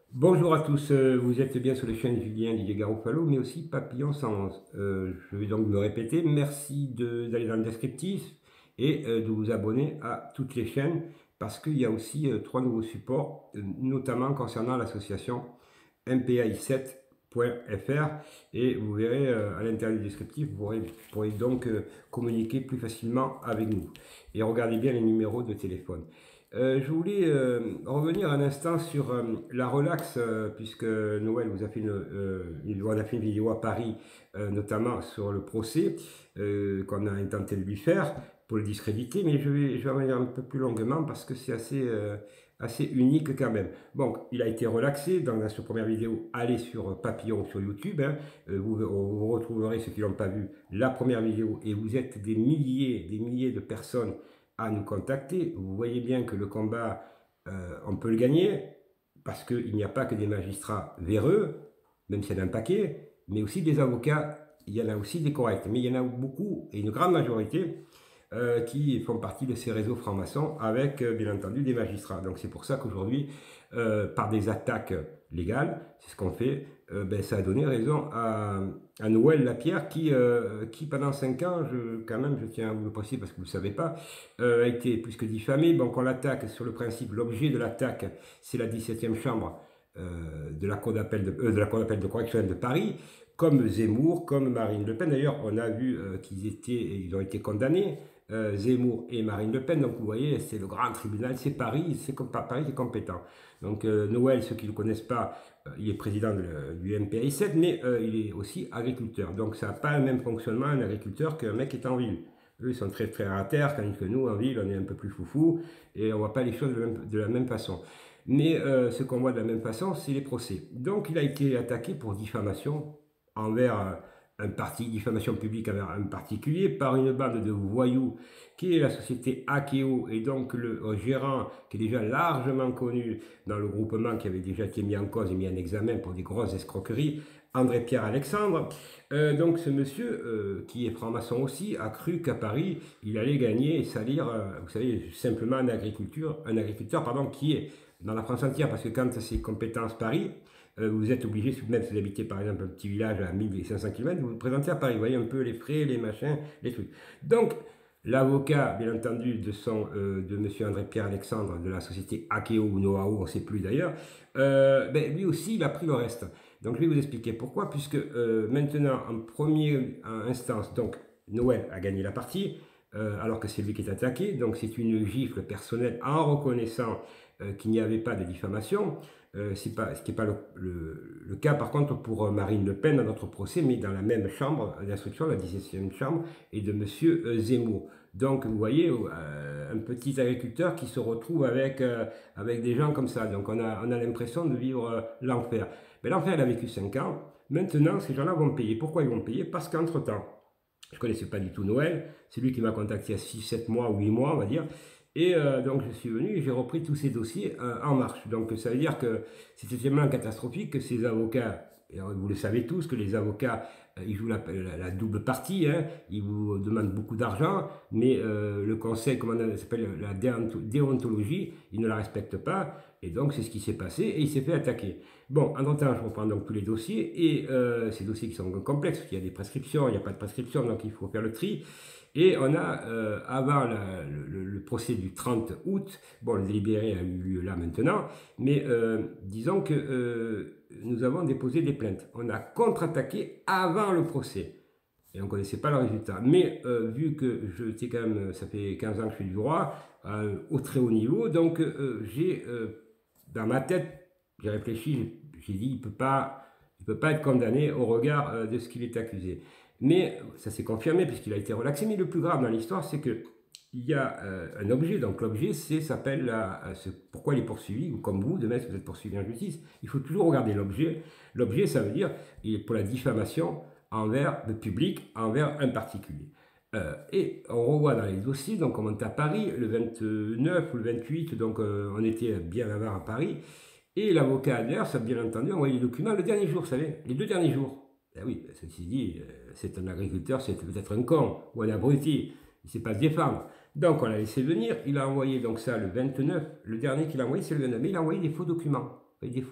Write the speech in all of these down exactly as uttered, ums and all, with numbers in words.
Bonjour à tous, euh, vous êtes bien sur les chaînes Julien Didier Garofalo, mais aussi Papillon cent onze. Euh, je vais donc me répéter, merci de- d'aller dans le descriptif et euh, de vous abonner à toutes les chaînes parce qu'il y a aussi euh, trois nouveaux supports, euh, notamment concernant l'association m p i sept point f r et vous verrez euh, à l'intérieur du descriptif, vous pourrez, vous pourrez donc euh, communiquer plus facilement avec nous. Et regardez bien les numéros de téléphone. Euh, je voulais euh, revenir un instant sur euh, la relax, euh, puisque Noël vous a fait une, euh, une- on a fait une vidéo à Paris, euh, notamment sur le procès euh, qu'on a intenté de lui faire pour le discréditer, mais je vais, je vais revenir un peu plus longuement parce que c'est assez, euh, assez unique quand même. Bon, il a été relaxé dans la première vidéo. Allez sur Papillon sur YouTube, hein. Euh, vous, vous retrouverez ceux qui l'ont pas vu la première vidéo et vous êtes des milliers, des milliers de personnes à nous contacter. Vous voyez bien que le combat, euh, on peut le gagner, parce qu'il n'y a pas que des magistrats véreux, même s'il y en a un paquet, mais aussi des avocats, il y en a aussi des corrects. Mais il y en a beaucoup, et une grande majorité, euh, qui font partie de ces réseaux francs-maçons avec, euh, bien entendu, des magistrats. Donc c'est pour ça qu'aujourd'hui, euh, par des attaques légales, c'est ce qu'on fait, euh, ben, ça a donné raison à, à Noël Lapierre qui, euh, qui pendant cinq ans, je, quand même, je tiens à vous le préciser parce que vous ne le savez pas, euh, a été plus que diffamé. Donc on l'attaque sur le principe, l'objet de l'attaque, c'est la dix-septième chambre euh, de la Cour d'appel de, euh, de la Cour d'appel de correctionnelle de Paris, comme Zemmour, comme Marine Le Pen. D'ailleurs, on a vu euh, qu'ils étaient, ils ont été condamnés, euh, Zemmour et Marine Le Pen. Donc vous voyez, c'est le grand tribunal, c'est Paris, c'est comme Paris qui est compétent. Donc euh, Noël, ceux qui ne le connaissent pas, euh, il est président de, du M P I sept, mais euh, il est aussi agriculteur. Donc ça n'a pas le même fonctionnement un agriculteur qu'un mec qui est en ville. Eux, ils sont très très à terre, tandis que nous, en ville, on est un peu plus foufou et on ne voit pas les choses de, même, de la même façon. Mais euh, ce qu'on voit de la même façon, c'est les procès. Donc il a été attaqué pour diffamation envers euh, un parti, diffamation publique envers un particulier, par une bande de voyous qui est la société Akeo, et donc le euh, gérant qui est déjà largement connu dans le groupement qui avait déjà été mis en cause et mis en examen pour des grosses escroqueries, André-Pierre Alexandre. Euh, donc ce monsieur, euh, qui est franc-maçon aussi, a cru qu'à Paris, il allait gagner et salir, euh, vous savez, simplement un agriculteur, un agriculteur pardon, qui est dans la France entière, parce que quand c'est compétence Paris, euh, vous êtes obligé, même si vous habitez par exemple un petit village à mille cinq cents kilomètres, vous vous présentez à Paris, vous voyez un peu les frais, les machins, les trucs. Donc, l'avocat, bien entendu, de, son, euh, de M. André-Pierre Alexandre, de la société Akeo ou Noao, on ne sait plus d'ailleurs, euh, ben, lui aussi, il a pris le reste. Donc, je vais vous expliquer pourquoi, puisque euh, maintenant, en première instance, donc, Noël a gagné la partie, euh, alors que c'est lui qui est attaqué, donc c'est une gifle personnelle en reconnaissant euh, qu'il n'y avait pas de diffamation. Euh, c'est pas, ce qui n'est pas le, le, le, cas par contre pour Marine Le Pen dans notre procès, mais dans la même chambre d'instruction, la dix-septième chambre, et de M. Zemmour. Donc vous voyez, euh, un petit agriculteur qui se retrouve avec, euh, avec des gens comme ça. Donc on a, on a l'impression de vivre euh, l'enfer. Mais l'enfer, il a vécu cinq ans. Maintenant, ces gens-là vont payer. Pourquoi ils vont payer? Parce qu'entre-temps, je ne connaissais pas du tout Noël. C'est lui qui m'a contacté il y a six, sept mois ou huit mois, on va dire. Et euh, donc je suis venu et j'ai repris tous ces dossiers euh, en marche. Donc ça veut dire que c'était tellement catastrophique que ces avocats, et vous le savez tous, que les avocats, euh, ils jouent la, la, la double partie, hein, ils vous demandent beaucoup d'argent, mais euh, le conseil, comment ça s'appelle, la déontologie, ils ne la respectent pas. Et donc c'est ce qui s'est passé et il s'est fait attaquer. Bon, en temps, je reprends donc tous les dossiers et euh, ces dossiers qui sont complexes, il y a des prescriptions, il n'y a pas de prescription, donc il faut faire le tri. Et on a, euh, avant la, le, le, procès du trente août, bon, le délibéré a eu lieu là maintenant, mais euh, disons que euh, nous avons déposé des plaintes. On a contre-attaqué avant le procès. Et on ne connaissait pas le résultat. Mais euh, vu que je sais quand même, ça fait quinze ans que je fais du droit, euh, au très haut niveau, donc euh, j'ai, euh, dans ma tête, j'ai réfléchi, j'ai dit, il ne peut pas, il peut pas être condamné au regard euh, de ce qu'il est accusé. Mais ça s'est confirmé puisqu'il a été relaxé. Mais le plus grave dans l'histoire, c'est que il y a euh, un objet. Donc l'objet, c'est s'appelle la, ce, pourquoi il est poursuivi, ou comme vous, demain, si vous êtes poursuivi en justice, il faut toujours regarder l'objet. L'objet, ça veut dire, il est pour la diffamation envers le public, envers un particulier. Euh, et on revoit dans les dossiers, donc on monte à Paris le vingt-neuf ou le vingt-huit, donc euh, on était bien avant à Paris, et l'avocat Adler, ça bien entendu, a envoyé les documents le dernier jour, vous savez, les deux derniers jours. Ben oui, ceci dit, euh, c'est un agriculteur, c'est peut-être un con ou un abruti, il ne sait pas se défendre. Donc on l'a laissé venir, il a envoyé donc ça le vingt-neuf, le dernier qu'il a envoyé c'est le vingt-neuf, mais il a envoyé des faux documents, des faux.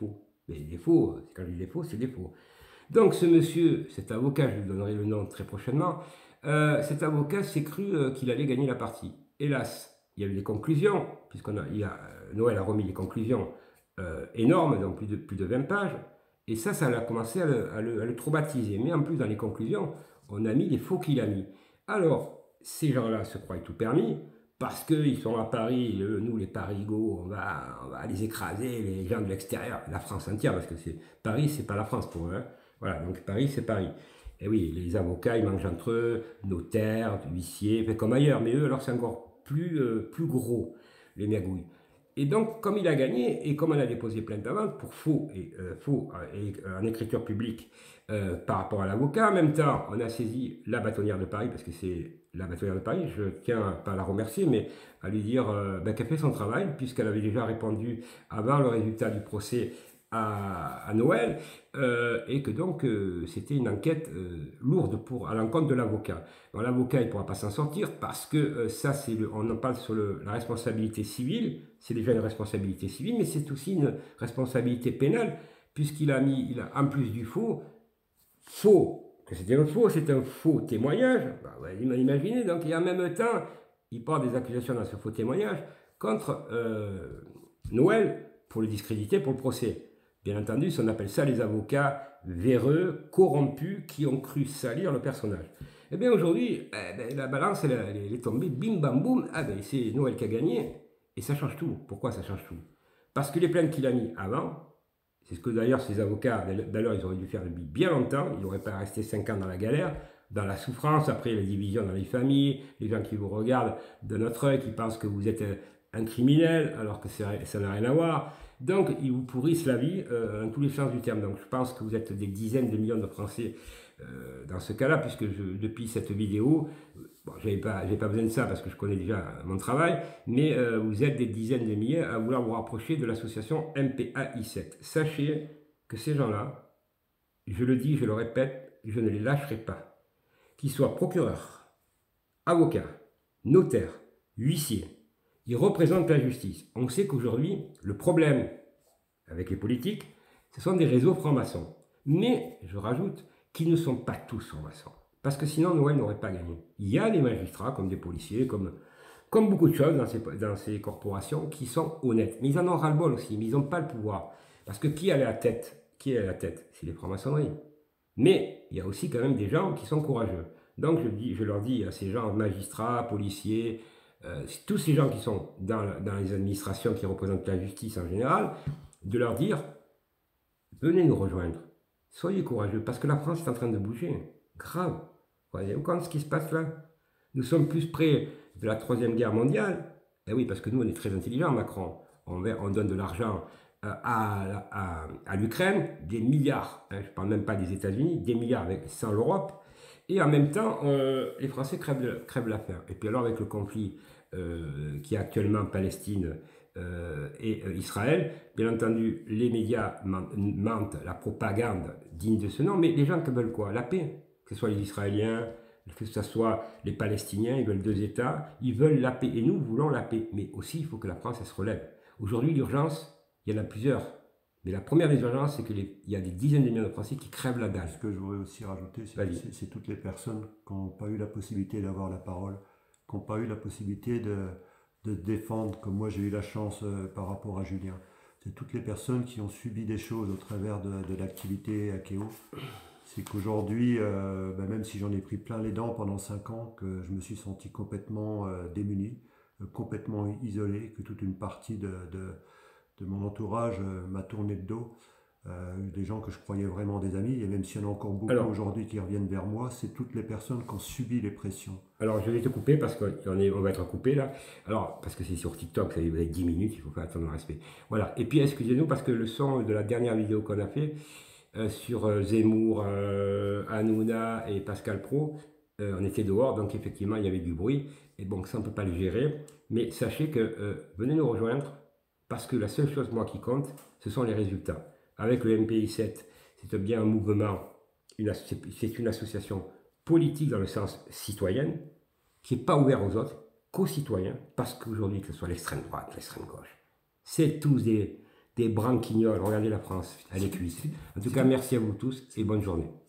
Mais des faux, quand je dis des faux, c'est des faux. Donc ce monsieur, cet avocat, je lui donnerai le nom très prochainement, euh, cet avocat s'est cru euh, qu'il allait gagner la partie. Hélas, il y a eu des conclusions, puisqu'on a, il a, Noël a remis des conclusions euh, énormes, donc plus de, plus de vingt pages, et ça, ça a commencé à le, à, le, à le traumatiser. Mais en plus, dans les conclusions, on a mis les faux qu'il a mis. Alors, ces gens-là se croient tout permis, parce qu'ils sont à Paris, euh, nous les Parigots, on va, on va les écraser, les gens de l'extérieur, la France entière, parce que c'est Paris, c'est pas la France pour eux. Hein. Voilà, donc Paris, c'est Paris. Et oui, les avocats, ils mangent entre eux, notaires, huissiers, comme ailleurs, mais eux, alors c'est encore plus, euh, plus gros, les mergouilles. Et donc, comme il a gagné, et comme on a déposé plainte avant pour faux, et, euh, faux et, euh, en écriture publique euh, par rapport à l'avocat, en même temps, on a saisi la bâtonnière de Paris, parce que c'est la bâtonnière de Paris, je tiens pas à la remercier, mais à lui dire euh, ben, qu'elle fait son travail, puisqu'elle avait déjà répondu avant le résultat du procès à, à Noël, euh, et que donc euh, c'était une enquête euh, lourde pour, à l'encontre de l'avocat. Bon, l'avocat, il ne pourra pas s'en sortir parce que euh, ça, c'est le, on en parle sur le, la responsabilité civile, c'est déjà une responsabilité civile, mais c'est aussi une responsabilité pénale, puisqu'il a mis, il a, en plus du faux, faux, que c'était un faux, c'est un faux témoignage, bah, ouais, imaginez, donc, et en même temps, il porte des accusations dans ce faux témoignage contre euh, Noël pour le discréditer pour le procès. Bien entendu, on appelle ça les avocats véreux, corrompus, qui ont cru salir le personnage. Eh bien aujourd'hui, eh ben, la balance elle, elle est tombée, bim bam boum, ah ben c'est Noël qui a gagné, et ça change tout. Pourquoi ça change tout? Parce que les plaintes qu'il a mis avant, c'est ce que d'ailleurs ces avocats, d'ailleurs ils auraient dû faire depuis bien longtemps, ils n'auraient pas resté cinq ans dans la galère, dans la souffrance, après la division dans les familles, les gens qui vous regardent de notre œil, qui pensent que vous êtes un criminel, alors que ça n'a rien à voir. Donc, ils vous pourrissent la vie euh, dans tous les sens du terme. Donc, je pense que vous êtes des dizaines de millions de Français euh, dans ce cas-là, puisque je, depuis cette vidéo, bon, je n'ai pas, pas besoin de ça parce que je connais déjà mon travail, mais euh, vous êtes des dizaines de milliers à vouloir vous rapprocher de l'association M P A I sept. Sachez que ces gens-là, je le dis, je le répète, je ne les lâcherai pas. Qu'ils soient procureurs, avocats, notaires, huissiers, ils représentent la justice. On sait qu'aujourd'hui, le problème avec les politiques, ce sont des réseaux francs-maçons. Mais, je rajoute, qu'ils ne sont pas tous francs-maçons. Parce que sinon, Noël n'aurait pas gagné. Il y a des magistrats, comme des policiers, comme, comme beaucoup de choses dans ces, dans ces corporations, qui sont honnêtes. Mais ils en ont ras-le-bol aussi, mais ils n'ont pas le pouvoir. Parce que qui a la tête? Qui est à la tête? C'est les francs-maçonneries. Mais, il y a aussi quand même des gens qui sont courageux. Donc, je, dis, je leur dis à ces gens, magistrats, policiers, Euh, tous ces gens qui sont dans, dans les administrations qui représentent la justice en général, de leur dire, venez nous rejoindre, soyez courageux, parce que la France est en train de bouger, grave. Vous voyez compte ce qui se passe là? Nous sommes plus près de la troisième guerre mondiale, et oui, parce que nous on est très intelligents, Macron, on, on donne de l'argent à, à, à l'Ukraine, des milliards, hein, je ne parle même pas des États-Unis, des milliards avec, sans l'Europe. Et en même temps, euh, les Français crèvent, crèvent la faim. Et puis alors avec le conflit euh, qui est actuellement Palestine euh, et euh, Israël, bien entendu, les médias mentent, la propagande digne de ce nom, mais les gens qui veulent quoi? La paix. Que ce soit les Israéliens, que ce soit les Palestiniens, ils veulent deux États, ils veulent la paix. Et nous voulons la paix. Mais aussi, il faut que la France elle se relève. Aujourd'hui, l'urgence, il y en a plusieurs. Mais la première des urgences, c'est qu'il y a des dizaines de millions de Français qui crèvent la dalle. Ce que je voudrais aussi rajouter, c'est toutes les personnes qui n'ont pas eu la possibilité d'avoir la parole, qui n'ont pas eu la possibilité de, de défendre, comme moi j'ai eu la chance euh, par rapport à Julien. C'est toutes les personnes qui ont subi des choses au travers de, de l'activité Akeo. C'est qu'aujourd'hui, euh, ben même si j'en ai pris plein les dents pendant cinq ans, que je me suis senti complètement euh, démuni, euh, complètement isolé, que toute une partie de... de de mon entourage euh, m'a tourné de dos, euh, des gens que je croyais vraiment des amis, et même s'il y en a encore beaucoup aujourd'hui qui reviennent vers moi, c'est toutes les personnes qui ont subi les pressions. Alors je vais te couper parce qu'on on va être coupé là, alors parce que c'est sur TikTok, ça va être dix minutes, il faut faire attendre le respect. Voilà, et puis excusez-nous parce que le son de la dernière vidéo qu'on a fait euh, sur euh, Zemmour, euh, Hanouna et Pascal Pro, euh, on était dehors, donc effectivement il y avait du bruit, et bon ça on ne peut pas le gérer, mais sachez que euh, venez nous rejoindre, parce que la seule chose, moi, qui compte, ce sont les résultats. Avec le M P I sept, c'est bien un mouvement, c'est une association politique dans le sens citoyen, qui n'est pas ouvert aux autres, qu'aux citoyens, parce qu'aujourd'hui, que ce soit l'extrême droite, l'extrême gauche, c'est tous des, des branquignoles. Regardez la France, elle est cuite. En tout cas, merci à vous tous et bonne journée.